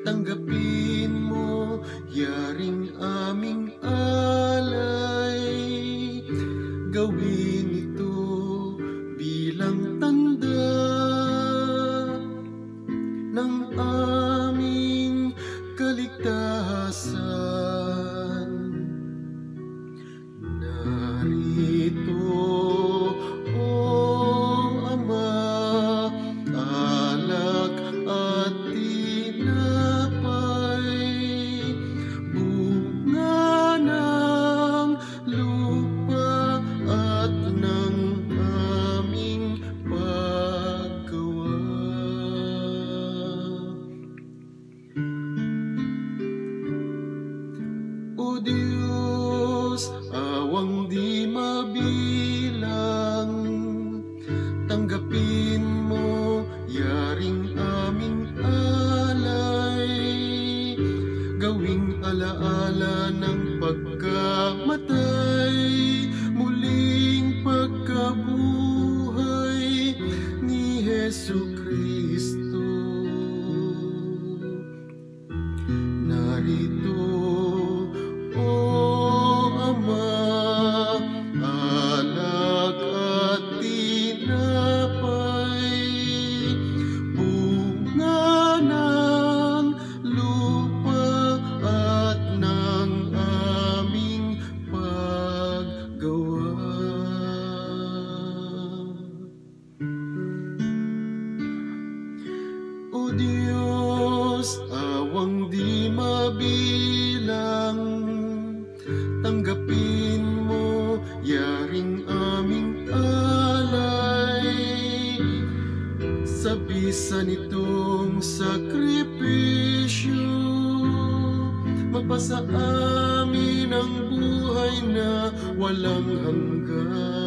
tanggapin mo, yaring aming alay. Gawin ito bilang tanda ng aming kaligtasan. Narito, O Ama, alak at tinapay, bunga ng lupa at ng aming paggawa. O Diyos, awang di mabilang, tanggapin mo, yaring aming alay. Gawing alaala ng pagkamatay, muling pagkabuhay ni Jesucristo. Narito, O Ama, alak at tinapay, bunga ng lupa at ng aming paggawa. O Diyos, awang di mabilang, tanggapin mo, yaring aming alay. Sa bisa nitong sakripisyo, mapasa amin ang buhay na walang hanggan.